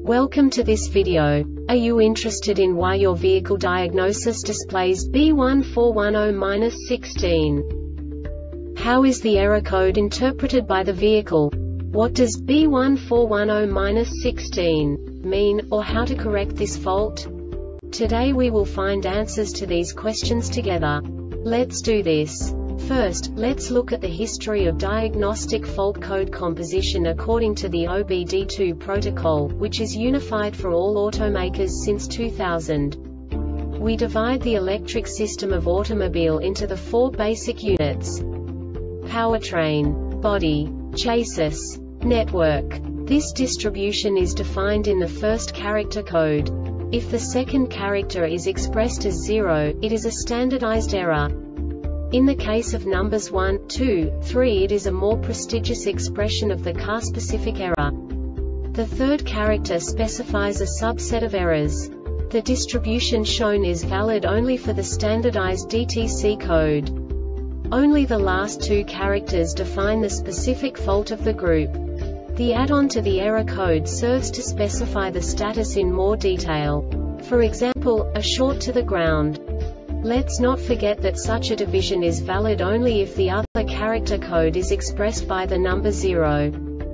Welcome to this video. Are you interested in why your vehicle diagnosis displays B141-16? How is the error code interpreted by the vehicle? What does B141-16 mean, or how to correct this fault? Today we will find answers to these questions together. Let's do this. First, let's look at the history of diagnostic fault code composition according to the OBD2 protocol, which is unified for all automakers since 2000. We divide the electric system of automobile into the four basic units: powertrain, body, chassis, network. This distribution is defined in the first character code. If the second character is expressed as 0, it is a standardized error. In the case of numbers 1, 2, 3, it is a more prestigious expression of the car-specific error. The third character specifies a subset of errors. The distribution shown is valid only for the standardized DTC code. Only the last two characters define the specific fault of the group. The add-on to the error code serves to specify the status in more detail. For example, a short to the ground. Let's not forget that such a division is valid only if the other character code is expressed by the number 0.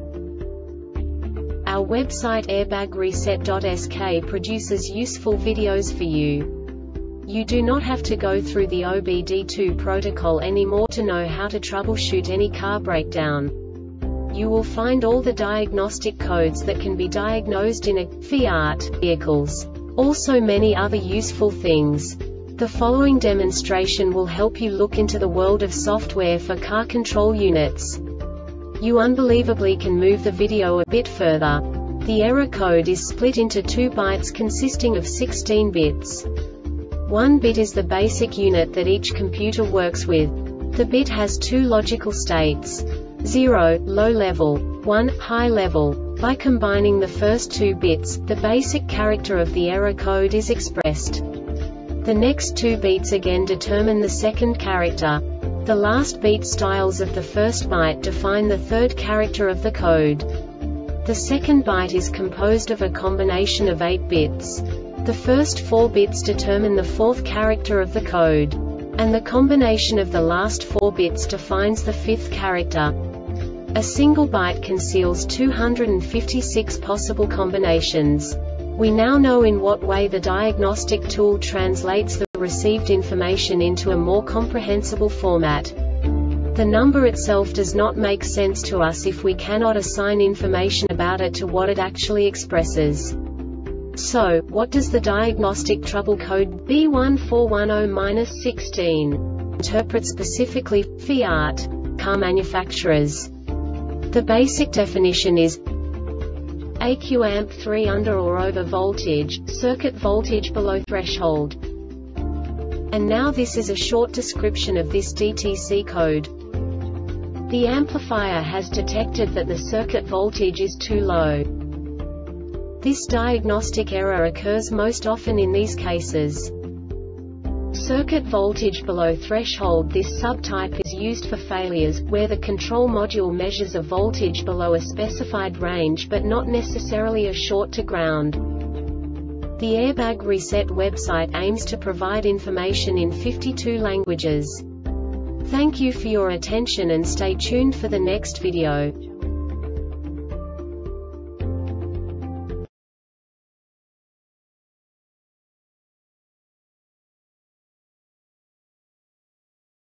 Our website airbagreset.sk produces useful videos for you. You do not have to go through the OBD2 protocol anymore to know how to troubleshoot any car breakdown. You will find all the diagnostic codes that can be diagnosed in a Fiat vehicles. Also many other useful things. The following demonstration will help you look into the world of software for car control units. You unbelievably can move the video a bit further. The error code is split into 2 bytes consisting of 16 bits. 1 bit is the basic unit that each computer works with. The bit has 2 logical states: 0, low level, 1, high level. By combining the first 2 bits, the basic character of the error code is expressed. The next 2 beats again determine the second character. The last beat styles of the first byte define the third character of the code. The second byte is composed of a combination of 8 bits. The first 4 bits determine the fourth character of the code. And the combination of the last 4 bits defines the fifth character. A single byte conceals 256 possible combinations. We now know in what way the diagnostic tool translates the received information into a more comprehensible format. The number itself does not make sense to us if we cannot assign information about it to what it actually expresses. So, what does the diagnostic trouble code B141-16 interpret specifically for Fiat car manufacturers? The basic definition is AQ amp 3 under or over voltage, circuit voltage below threshold. And now this is a short description of this DTC code. The amplifier has detected that the circuit voltage is too low. This diagnostic error occurs most often in these cases: circuit voltage below threshold. This subtype is used for failures where the control module measures a voltage below a specified range but not necessarily a short to ground. The Airbag Reset website aims to provide information in 52 languages. Thank you for your attention and stay tuned for the next video.